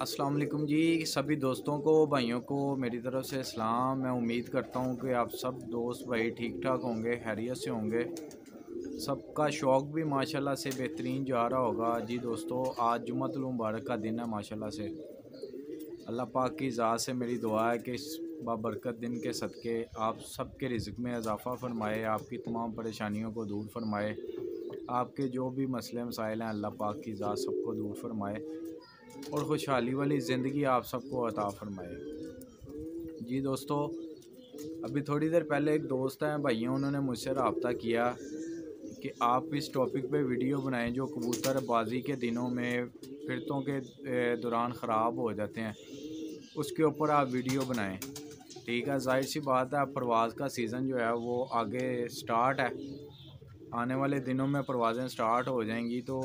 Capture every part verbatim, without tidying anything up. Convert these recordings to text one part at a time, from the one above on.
अस्सलाम वालेकुम जी। सभी दोस्तों को, भाइयों को मेरी तरफ़ से सलाम। मैं उम्मीद करता हूँ कि आप सब दोस्त भाई ठीक ठाक होंगे, खैरियत से होंगे। सबका शौक़ भी माशाल्लाह से बेहतरीन जा रहा होगा। जी दोस्तों, आज जुम्मतुल मुबारक का दिन है माशाल्लाह से। अल्लाह पाक की ज़ात से मेरी दुआ है कि इस बाबरकत दिन के सदक़े आप सब के रिज़्क़ में इजाफ़ा फ़रमाए, आपकी तमाम परेशानियों को दूर फ़रमाए। आपके जो भी मसले मसाइल हैं अल्लाह पाक की ज़ात सबको दूर फ़रमाए और ख़ुशहाली वाली ज़िंदगी आप सबको अता फ़रमाए। जी दोस्तों, अभी थोड़ी देर पहले एक दोस्त हैं भाइयों, उन्होंने मुझसे रब्ता किया कि आप इस टॉपिक पे वीडियो बनाएं जो कबूतर बाज़ी के दिनों में फिरतों के दौरान ख़राब हो जाते हैं, उसके ऊपर आप वीडियो बनाएं। ठीक है, ज़ाहिर सी बात है, अब परवाज़ का सीज़न जो है वो आगे स्टार्ट है। आने वाले दिनों में परवाज़ें स्टार्ट हो जाएंगी तो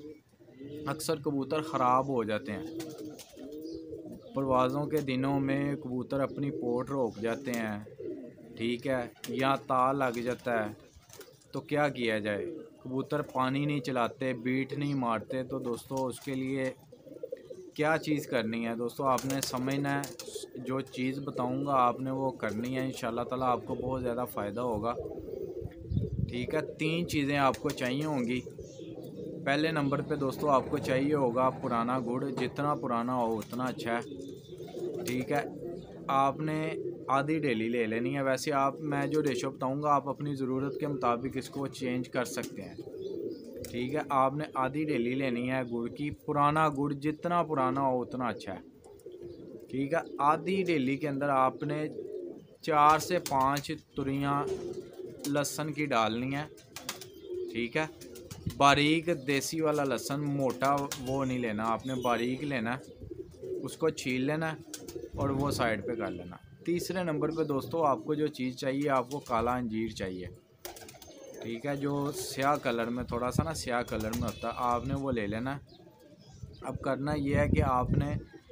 अक्सर कबूतर ख़राब हो जाते हैं। परवाज़ों के दिनों में कबूतर अपनी पोट रोक जाते हैं, ठीक है, या ताल लग जाता है तो क्या किया जाए। कबूतर पानी नहीं चलाते, बीट नहीं मारते, तो दोस्तों उसके लिए क्या चीज़ करनी है। दोस्तों आपने समझना है, जो चीज़ बताऊंगा आपने वो करनी है। इंशाल्लाह ताला आपको बहुत ज़्यादा फ़ायदा होगा। ठीक है, तीन चीज़ें आपको चाहिए होंगी। पहले नंबर पे दोस्तों आपको चाहिए होगा पुराना गुड़, जितना पुराना हो उतना अच्छा है। ठीक है, आपने आधी डेली ले लेनी है। वैसे आप मैं जो रेशो बताऊंगा आप अपनी ज़रूरत के मुताबिक इसको चेंज कर सकते हैं। ठीक है, आपने आधी डेली लेनी है गुड़ की। पुराना गुड़ जितना पुराना हो उतना अच्छा है। ठीक है, आधी डेली के अंदर आपने चार से पाँच तुरियाँ लहसुन की डालनी है। ठीक है, बारीक देसी वाला लहसुन, मोटा वो नहीं लेना आपने, बारीक लेना है। उसको छील लेना और वो साइड पे कर लेना। तीसरे नंबर पे दोस्तों आपको जो चीज़ चाहिए, आपको काला अंजीर चाहिए। ठीक है, जो स्याह कलर में, थोड़ा सा ना स्याह कलर में होता है, आपने वो ले लेना। अब करना ये है कि आपने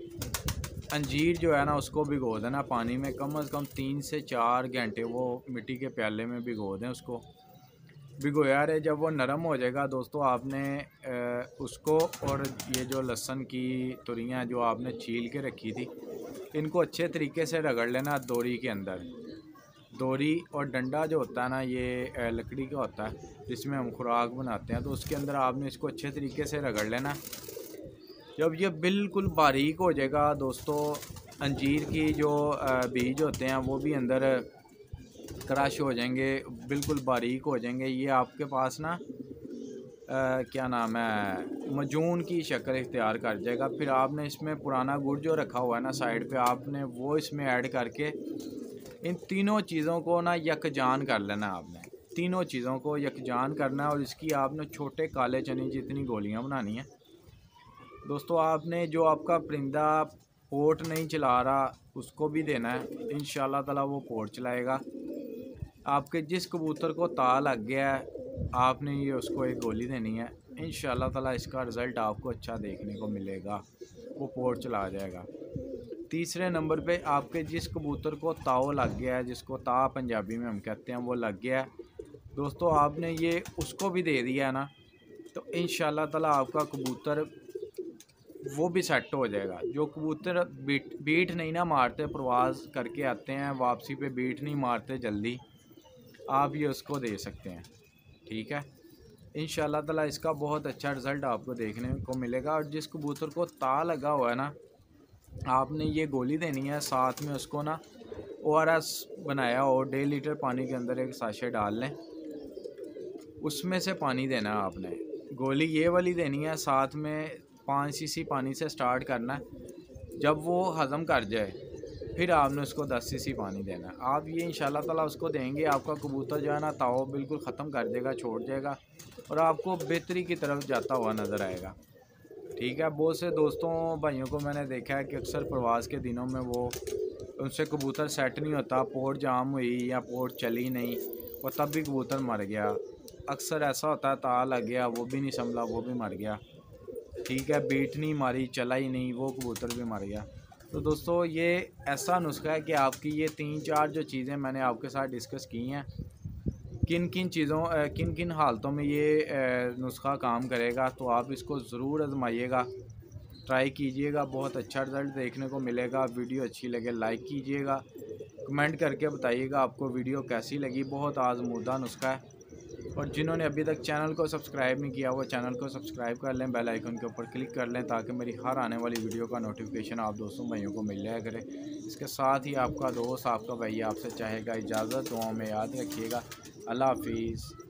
अंजीर जो है ना उसको भिगो देना पानी में, कम से कम तीन से चार घंटे वो मिट्टी के प्याले में भिगो दें उसको। भिगोया रहे, जब वो नरम हो जाएगा दोस्तों आपने उसको, और ये जो लहसुन की तुरियाँ जो आपने छील के रखी थी, इनको अच्छे तरीके से रगड़ लेना दोरी के अंदर। दोरी और डंडा जो होता है ना, ये लकड़ी का होता है जिसमें हम खुराक बनाते हैं, तो उसके अंदर आपने इसको अच्छे तरीके से रगड़ लेना। जब ये बिल्कुल बारीक हो जाएगा दोस्तों, अंजीर की जो बीज होते हैं वो भी अंदर क्रश हो जाएंगे, बिल्कुल बारीक हो जाएंगे। ये आपके पास ना आ, क्या नाम है, मजून की शक्ल इख्तियार कर जाएगा। फिर आपने इसमें पुराना गुड़ जो रखा हुआ है ना साइड पे, आपने वो इसमें ऐड करके इन तीनों चीज़ों को ना यकजान कर लेना। आपने तीनों चीज़ों को यकजान करना है और इसकी आपने छोटे काले चने जितनी गोलियां बनानी है। दोस्तों आपने जो आपका परिंदा पोट नहीं चला रहा उसको भी देना है, इंशाल्लाह ताला वो पोट चलाएगा। आपके जिस कबूतर को ता लग गया है आपने ये उसको एक गोली देनी है, इंशाल्लाह ताला इसका रिज़ल्ट आपको अच्छा देखने को मिलेगा, वो पोट चला जाएगा। तीसरे नंबर पे आपके जिस कबूतर को ताव लग गया है, जिसको ता पंजाबी में हम कहते हैं, वो लग गया है दोस्तों, आपने ये उसको भी दे दिया है ना, तो इंशाल्लाह ताला आपका कबूतर वो भी सेट हो जाएगा। जो कबूतर बीट बीट नहीं ना मारते, प्रवास करके आते हैं वापसी पे बीट नहीं मारते जल्दी, आप ये उसको दे सकते हैं। ठीक है, इंशाल्लाह ताला इसका बहुत अच्छा रिज़ल्ट आपको देखने को मिलेगा। और जिस कबूतर को ता लगा हुआ है ना, आपने ये गोली देनी है, साथ में उसको ना ओ आर एस बनाया हो, डेढ़ लीटर पानी के अंदर एक साशे डाल लें, उसमें से पानी देना है आपने। गोली ये वाली देनी है, साथ में पाँच सीसी पानी से स्टार्ट करना है। जब वो हज़म कर जाए फिर आपने उसको दस सीसी पानी देना है। आप ये इंशाल्लाह ताला उसको देंगे, आपका कबूतर जो है ना ताव बिल्कुल ख़त्म कर देगा, छोड़ जाएगा और आपको बेहतरी की तरफ जाता हुआ नज़र आएगा। ठीक है, बहुत से दोस्तों भाइयों को मैंने देखा है कि अक्सर प्रवास के दिनों में वो उनसे कबूतर सेट नहीं होता, पोर्ट जाम हुई या पोर्ट चली नहीं और तब भी कबूतर मर गया। अक्सर ऐसा होता है, ता लग गया, वो भी नहीं संभला, वो भी मर गया। ठीक है, बीट नहीं मारी, चला ही नहीं, वो कबूतर भी मर गया। तो दोस्तों ये ऐसा नुस्खा है कि आपकी ये तीन चार जो चीज़ें मैंने आपके साथ डिस्कस की हैं, किन किन चीज़ों किन किन हालतों में ये नुस्खा काम करेगा, तो आप इसको ज़रूर आजमाइएगा। ट्राई कीजिएगा, बहुत अच्छा रिज़ल्ट देखने को मिलेगा। वीडियो अच्छी लगे लाइक कीजिएगा, कमेंट करके बताइएगा आपको वीडियो कैसी लगी। बहुत आज़मूदा नुस्खा है। और जिन्होंने अभी तक चैनल को सब्सक्राइब नहीं किया वो चैनल को सब्सक्राइब कर लें, बेल आइकन के ऊपर क्लिक कर लें ताकि मेरी हर आने वाली वीडियो का नोटिफिकेशन आप दोस्तों भाइयों को मिल जाया करे। इसके साथ ही आपका दोस्त आपका भाई आपसे चाहेगा इजाज़त, दुआओं में याद रखिएगा। अल्लाह हाफिज़।